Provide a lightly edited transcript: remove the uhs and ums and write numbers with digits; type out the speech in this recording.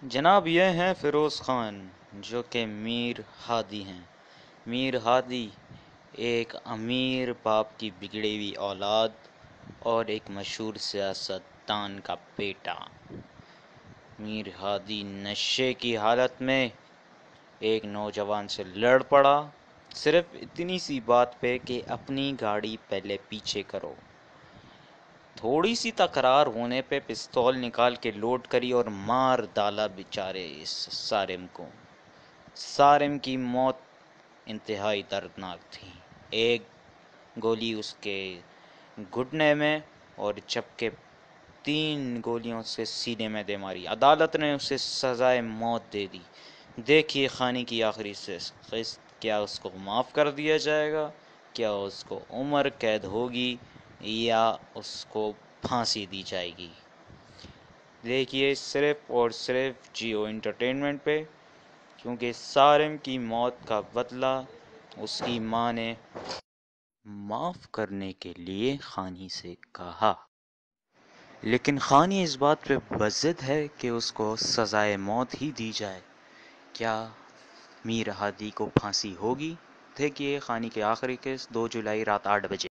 جناب یہ ہیں فیروز خان جو کہ میر ہادی ہیں۔ میر ہادی ایک امیر باپ کی بگڑی ہوئی اولاد اور ایک مشہور سیاستدان کا بیٹا۔ میر ہادی نشے کی حالت میں ایک نوجوان سے لڑ پڑا، صرف اتنی سی بات پہ کہ اپنی گاڑی پہلے پیچھے کرو۔ تھوڑی سی تکرار ہونے پہ پستول نکال کے لوڈ کری اور مار ڈالا بیچارے اس سارم کو۔ سارم کی موت انتہائی دردناک تھی۔ ایک گولی اس کے گھٹنے میں اور جبکہ 3 گولیوں سے سینے میں دے ماری۔ عدالت نے اسے سزائے موت دے دی۔ دیکھیے خانی کی آخری قسط، کیا اس کو معاف کر دیا جائے گا؟ کیا اس کو عمر قید ہوگی یا اس کو پھانسی دی جائے گی؟ دیکھیے صرف اور صرف جیو انٹرٹینمنٹ پہ، کیونکہ سارم کی موت کا بدلہ اس کی ماں نے معاف کرنے کے لیے خانی سے کہا، لیکن خانی اس بات پہ بضد ہے کہ اس کو سزائے موت ہی دی جائے۔ کیا میر ہادی کو پھانسی ہوگی؟ دیکھیے خانی کے آخری قسط 2 جولائی رات 8 بجے۔